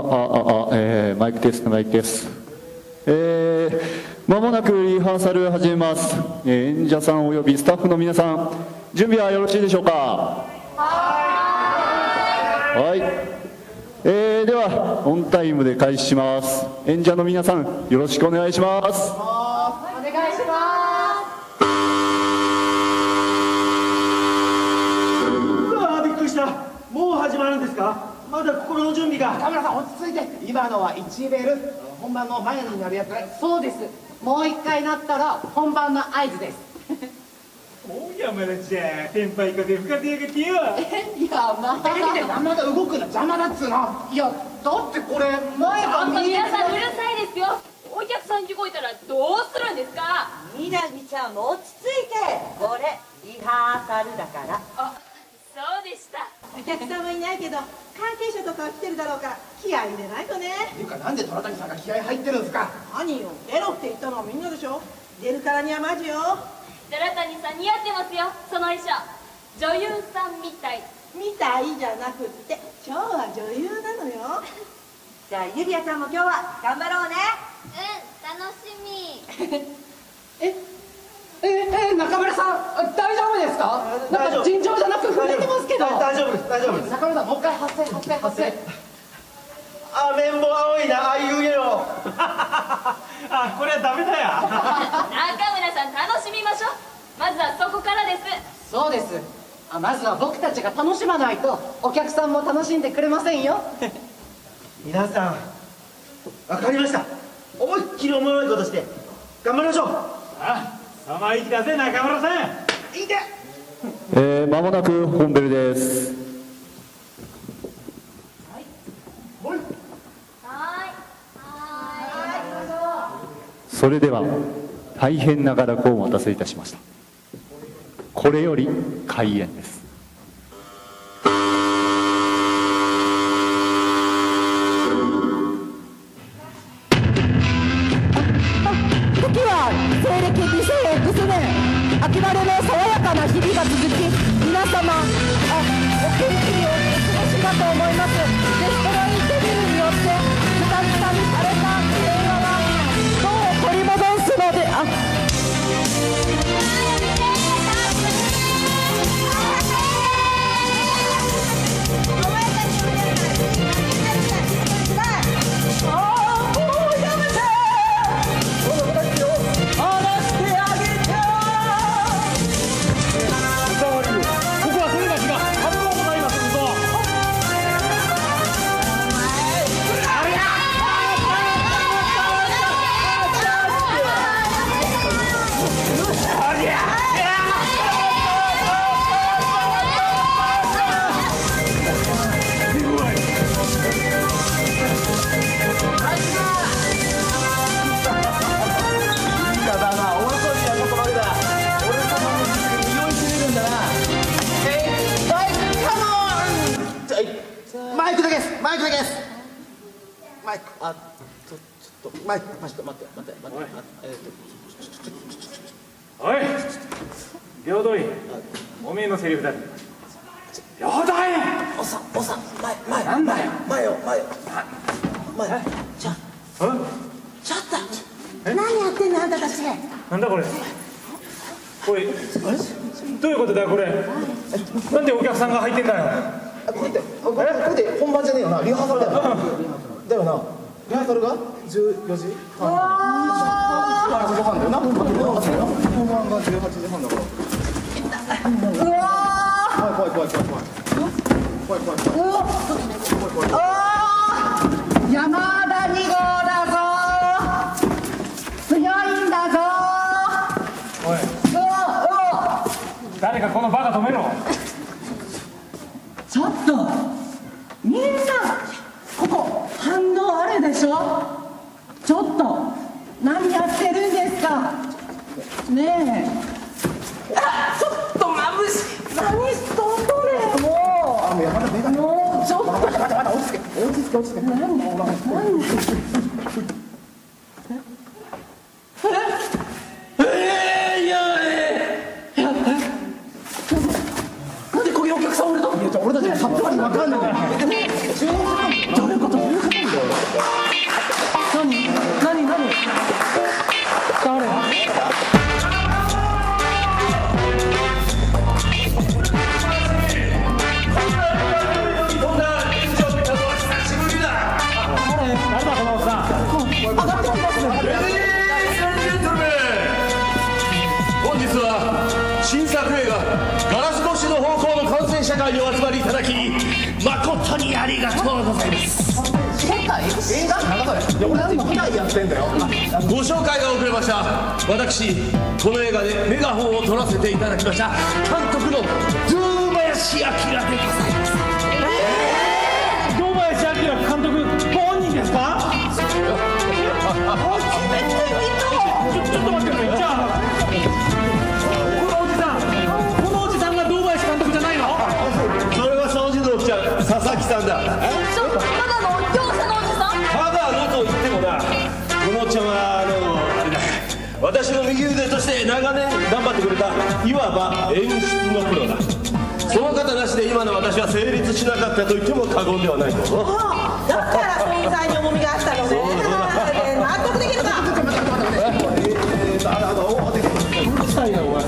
マイクテスト、マイクテスト。まもなくリハーサル始めます。演者さんおよびスタッフの皆さん、準備はよろしいでしょうか。はい。では、オンタイムで開始します。演者の皆さん、よろしくお願いします。 お願いします。 びっくりした。もう始まるんですか。まだ心の準備が。 田村さん、落ち着いて。今のは1ベル、本番の前になるやつ。そうです。もう一回なったら本番の合図です。 おい、山田ちゃん、先輩風吹かせやがってよ。 テレビで山田動くの邪魔だっつうの。いや、だってこれ前が見えない。 皆さんうるさいですよ。お客さん聞こえたらどうするんですか。 みなみちゃんも落ち着いて。これリハーサルだから。 あ、そうでした。 お客さんはいないけど関係者とかは来てるだろうから気合い入れないとね。 っていうか、なんで虎谷さんが気合入ってるんですか。 何よ、出ろって言ったのはみんなでしょ。出るからにはマジよ。 虎谷さん似合ってますよ、その衣装。女優さんみたい。 みたいじゃなくって今日は女優なのよ。じゃあゆりあちゃんも今日は頑張ろうね。 楽しみ。 中村さん、大丈夫ですか。なんか尋常じゃなく震えてますけど。 大丈夫です、大丈夫です。 中村さん、もう一回発声。 あめんぼ青いな、あいうえお。あ、これはダメだよ。 中村さん、楽しみましょう。まずはそこからです。 そうです。まずは僕たちが楽しまないとお客さんも楽しんでくれませんよ。 皆さん、わかりました。思いっきりおもろいことして頑張りましょう。あ、様息だぜ中村さん。いいで。 まもなく本ベルです。それでは大変長らくお待たせいたしました。これより開演です。 時は西暦2000X年、秋晴れの爽やかな日々が続き、皆様お元気にお過ごしかと思います。レストランインテビューによってズタズタにされた平和はどう取り戻すのでマイクだけです。マイク、待って。 おい、平等院、おめえのセリフだ。平等院。 おさん、前。 なんだよ。 前。 ちょっと何やってんのあんたたち。 なんだこれ。おい、どういうことだよこれ。なんでお客さんが入ってんだよ。 これで本番じゃねえよな。リハーサルだよな。リハーサルが14時半。15時半だよな。本番が18時半だから。うわー。怖い。 山田2号だぞ。強いんだぞ。 おい、誰かこのバカ止めろ。 ちょっとみんなここ反応あるでしょ。ちょっと何やってるんですかねえ。ちょっと眩しい。何しとんとね。もうちょっと待って落ち着け。何なんでこういうお客さんおるの。俺たちがさっぱり分かんないから。どういうこと。 新作映画「ガラス越しの方向」の観戦者会にお集まりいただき誠にありがとうございます。 世界映画なんだそれ。俺だって舞台やってんだよ。 ご紹介が遅れました。私この映画でメガホンを取らせていただきました監督の堂林明でございます。 堂林明監督ご本人ですか？ちょっと待ってくれ。じゃあこのおじさんが堂林監督じゃないの？ それは掃除のおっちゃん佐々木さんだ。 ちょっとただの業者のおじさん？ ただのと言ってもな、このおっちゃんはあれだ、私の右腕として長年頑張ってくれたいわば演出のプロだ。その方なしで今の私は成立しなかったと言っても過言ではないぞ。 だから存在に重みがあったのね。納得できるか。 うるさいなお前。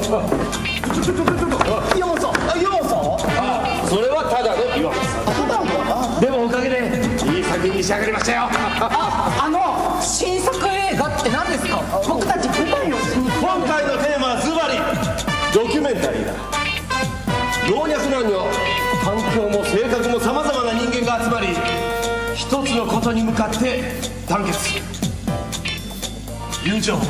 岩本さん、岩本さんは？ それはただの岩本さん。でもおかげでいい作品に仕上がりましたよ。 新作映画って何ですか？僕たち舞台をしに。 今回のテーマはズバリドキュメンタリーだ。老若男女、環境も性格もさまざまな人間が集まり一つのことに向かって団結する。友情、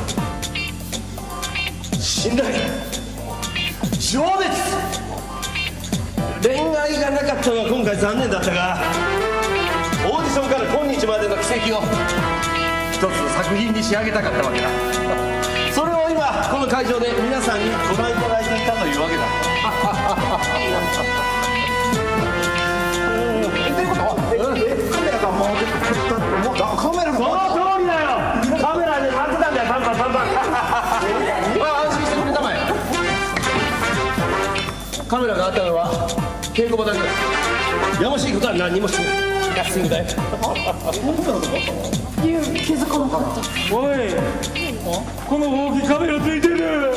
信頼、情熱。恋愛がなかったのは今回残念だったが、オーディションから今日までの奇跡を一つの作品に仕上げたかったわけだ。それを今この会場で皆さんにご覧いただいていたというわけだ。 っていうことはカメラが回ってカメラがその通りだよ。カメラで待ってたんだよ。パンパンパンパン。 安心してくれたまえ。カメラがあったのは稽古場だけだ。やましいことは何にもしない。安いんだよ。 気づかなかった。 おい、この大きいカメラついてる。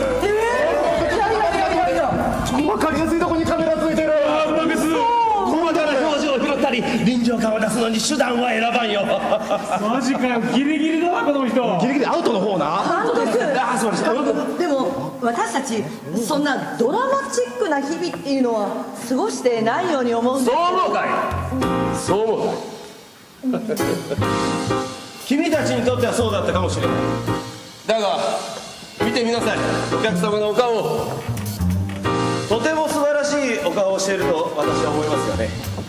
分かりやすいとこにカメラついてる。 細かな表情を拾ったり臨場感を出すのに手段は選ばんよ。 マジかよ、ギリギリだなこの人。 ギリギリアウトの方な。 監督。 あ、そうです。 でも私たちそんなドラマチックな日々っていうのは過ごしてないように思うんですそう思うかい。そう思うかい。君たちにとってはそうだったかもしれない。だが見てみなさい、お客様のお顔を。とても素晴らしいお顔をしていると私は思いますがね。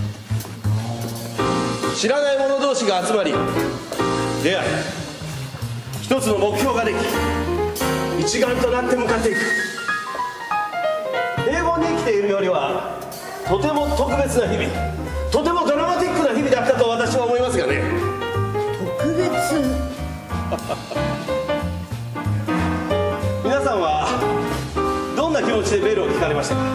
知らない者同士が集まり出会い、一つの目標ができ一丸となって向かっていく。平凡に生きているよりはとても特別な日々、とてもドラマティックな日々だったと私は思いますがね。 特別。 皆さんはどんな気持ちでベルを聞かれましたか？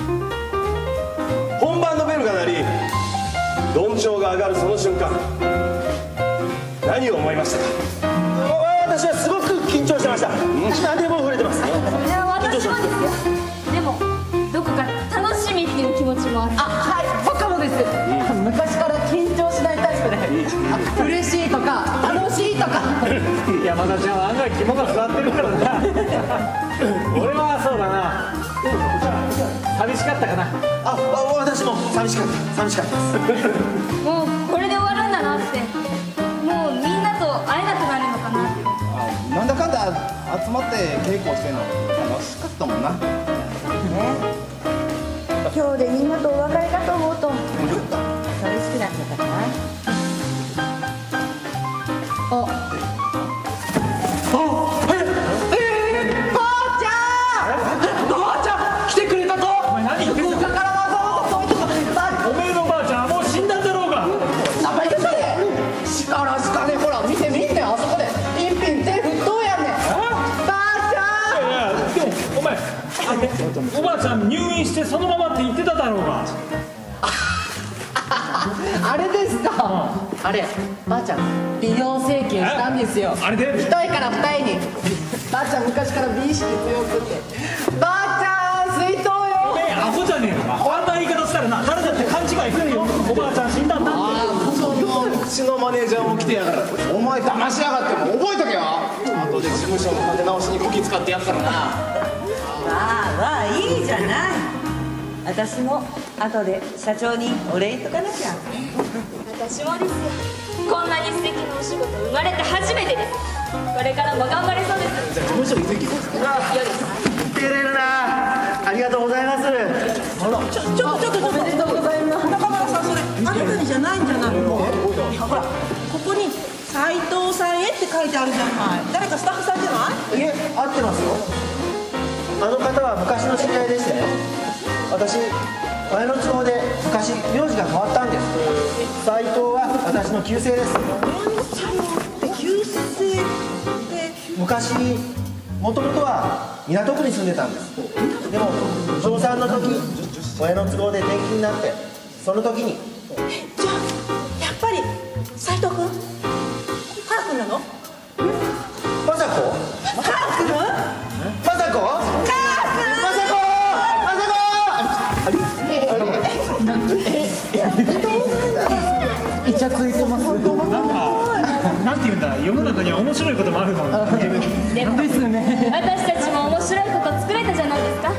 本番のベルが鳴りどんちょうが上がるその瞬間、何を思いましたか？私はすごく緊張してました。何でも触れてます。 いや私もですよ。でもどこか楽しみっていう気持ちもある。 はい、僕もです。昔から緊張しないタイプで、嬉しいとか楽しいとか。 山田ちゃんは案外肝が座ってるからな。俺はそうだな、寂しかったかな。 私も寂しかったです。 もうこれで終わるんだなって、もうみんなと会えなくなるのかなって。 なんだかんだ集まって稽古してんの楽しかったもんな。 今日でみんなとお別れかと思うと寂しくなっちゃったかな。 ばあちゃん来てくれたぞ。福岡からわざわざそういうとこ。 おめえのばあちゃんはもう死んだんだろうが。 名前出たね。力しかね、ほら見てみんね、あそこでピンピン手振っとうやんねん。ばあちゃん。 いやでもお前おばあちゃん入院してそのままって言ってただろうが。 あれですか。 あればあちゃん美容整形したんですよ。 あれで一重から二重に。ばあちゃん昔から美意識強くて、ばあちゃん水筒よ。 アホじゃねえのか。あんな言い方したらな、誰だって勘違いするよ。おばあちゃん死んだんだって。 うちのマネージャーも来てやがる。お前騙しやがっても覚えとけよ。後で事務所の立て直しにこき使ってやっからな。 まあいいじゃない。私も後で社長にお礼言っとかなきゃ。 私もですよ。こんなに素敵なお仕事生まれて初めてです。これからも頑張れそうです。 じゃあ事務所移籍ですか。 照れるな。ありがとうございます。 ちょっとおめでとうございます。中村さん、それあなたにじゃないんじゃないの？ほら、ここに斉藤さんへって書いてあるじゃない。誰かスタッフさんじゃない？ いえ、合ってますよ。あの方は昔の知り合いでしてね。私、親の都合で昔名字が変わったんです。斉藤は私の旧姓です。 旧姓って昔、もともとは港区に住んでたんです。でも小3の時、親の都合で転勤になって、その時に。 じゃあやっぱり斉藤君、カラ君なの？ まさこ？ カラ君？ まさこ？ イチャついてます。 なんていうんだ、世の中には面白いこともあるもん。 でもですね。 私たちも面白いこと作れたじゃないですか。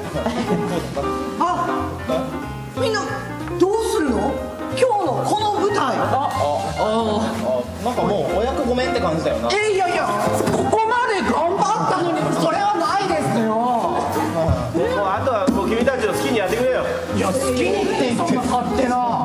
あ、みんなどうするの？今日のこの舞台。 なんかもうお役ごめんって感じだよな。 いやいや、ここまで頑張ったのにそれはないですよ。 もうあとはもう君たちの好きにやってくれよ。 いや、好きにってそんな勝手な。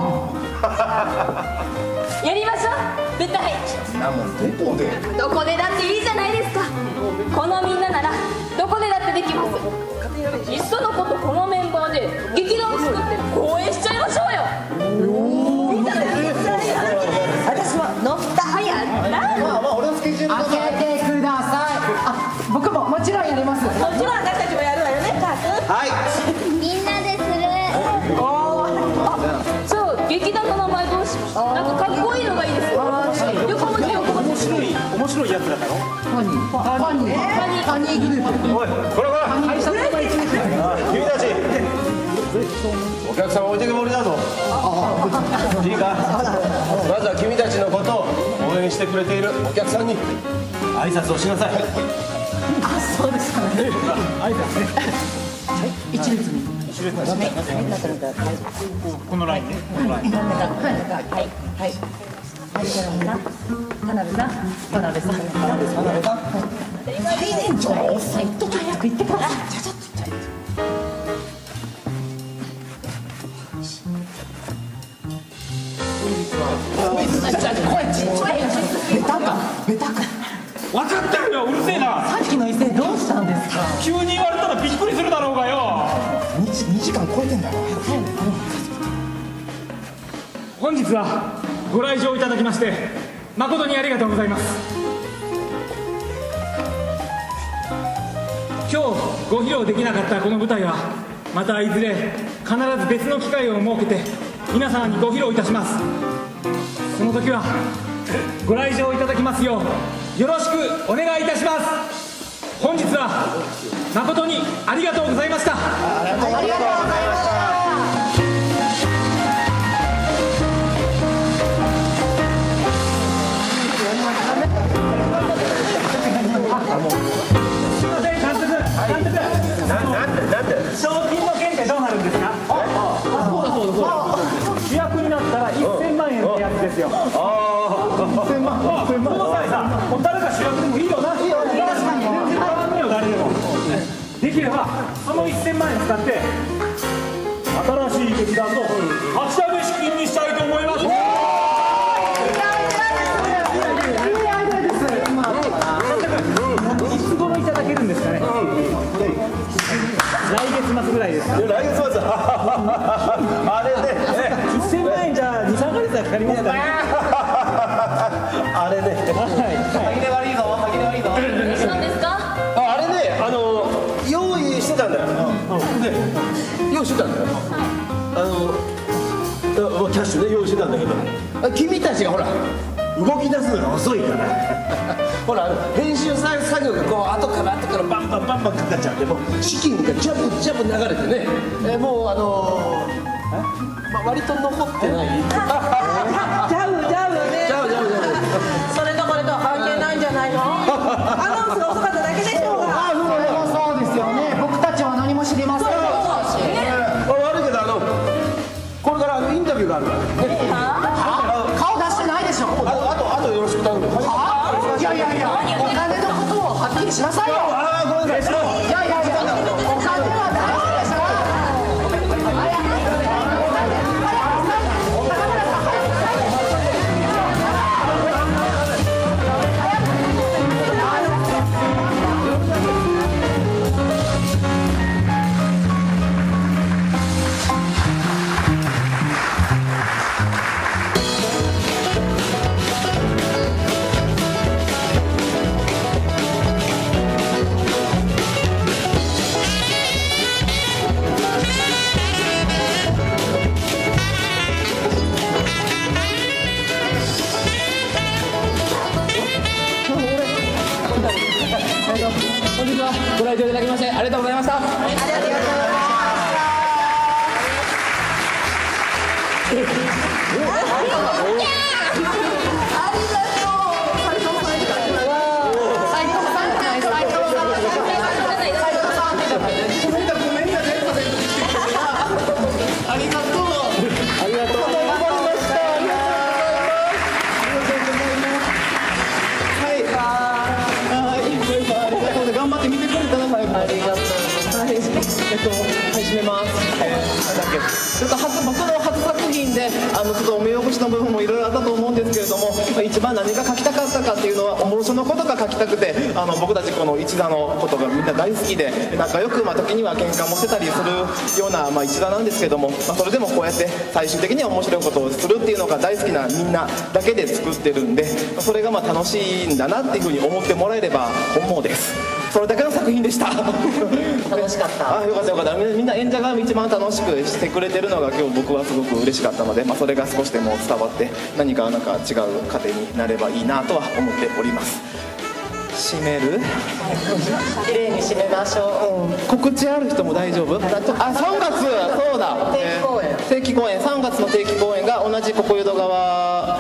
やりましょう、舞台。どこでだっていいじゃないですか。このみんなならどこでだってできます。いっそのことこのメンバーで劇団作って公演しちゃいましょうよ。 私も乗った。 やった。 まあ俺のスケジュールとか。 開けてください。あ、僕ももちろんやります。 もちろん私たちもやるわよね、カー君。 はい。 みんなでする。そう、劇団の名前どうします？なんかかっこいいのがいいですよ。横文字横文字。 面白いやつだったの？ パニーグループ。 おい、これ君たち、お客さん置いてけぼりだぞ。いいか、まずは君たちのことを応援してくれているお客さんに挨拶をしなさい。 あ、そうですかね。 挨拶ね。 一列に。 このラインね。このライン。 はいはい。田辺さん、 最年長のおっさん、一時早く行ってください。ちゃちゃっと。 分かってるよ、うるせえな。 さっきの一戦どうしたんですか？ 急に言われたらびっくりするだろうがよ。 2時間超えてんだよ。 本日はご来場いただきまして誠にありがとうございます。今日ご披露できなかったこの舞台はまたいずれ必ず別の機会を設けて皆様にご披露いたします。その時はご来場いただきますようよろしくお願いいたします。本日は誠にありがとうございました。 ありがとうございました。 すいません、監督。 なんで賞金の件ってどうなるんですか？主役になったら1000万円ってやつですよ。1000万。この際さ、もう誰か主役でもいいよな。いいよ。全然変わらんねよ、誰でも。できればその1000万円使って新しい劇団の貸し上げ資金にしたいと思います。いつ頃いただけるんですかね。来月末ぐらいですか。 来月末あれね、 1000万円じゃ2、3ヶ月はかかりますかね。 あれね、 歯切れ悪いぞ、歯切れ悪いぞ。 何ですか？ あれね、用意してたんだよ。で、用意してたんだよ。 もうキャッシュで用意してたんだけど、君たちがほら動き出すのが遅いからほら編集作業がこう後からバンバンかかっちゃって、もう資金がジャブジャブ流れてね、もう割と残ってない。 ジャブね。それとこれとは関係ないんじゃないの？アナウンスが遅かっただけでしょうが。 そうですよね。僕たちは何も知りません。 悪いけどこれからインタビューがあるからね。 顔出してないでしょ。 あとよろしく頼む。 いやお金のことをはっきりしなさいよ。 ごめんなさい。 お金は大事でしょ。 本日はご来場いただきましてありがとうございました。 締めます。ちょっと僕の初作品でちょっとお見汚しの部分もいろいろあったと思うんですけれども、一番何が書きたかったかっていうのはおもろそのことが書きたくて、僕たちこの一座のことがみんな大好きで仲良く時には喧嘩もしてたりするような、一座なんですけども、それでもこうやって最終的には面白いことをするっていうのが大好きなみんなだけで作ってるんで、それが楽しいんだなっていうふうに思ってもらえれば本望です。それだけの作品でした。楽しかった。 よかったよかった。みんな演者が一番楽しくしてくれてるのが今日僕はすごく嬉しかったので、それが少しでも伝わって何か違う糧になればいいなとは思っております。締める？ 綺麗に締めましょう。 告知ある人も大丈夫？3月、そうだ。定期公演、3月の定期公演が同じここ淀川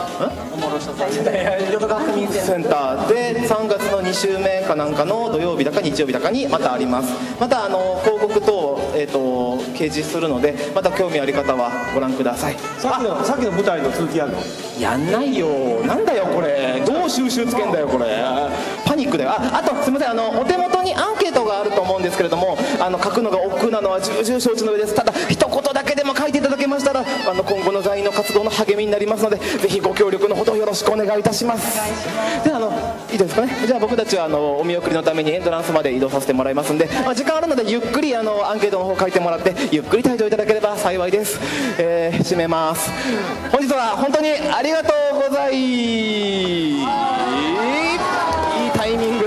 区民センターで3月の2週目かなんかの土曜日だか日曜日だかにまたあります。また広告等掲示するので、また興味ある方はご覧ください。 さっきの舞台の続きやるの？ やんないよ。なんだよこれ、どう収集つけんだよこれ、パニックだよ。あとすみません、お手元にアンケートがあると思うんですけれども、書くのが億劫なのは重々承知の上です。ただ一言だけでも書いていただけましたら今後の座員の活動の励みになりますので、ぜひご協力のほどよろしくお願いいたします。でいいですかね。じゃあ僕たちはお見送りのためにエントランスまで移動させてもらいますんで、時間あるのでゆっくりアンケートの方書いてもらってゆっくり退場いただければ幸いです。締めます。本日は本当にありがとうございます。いいタイミング。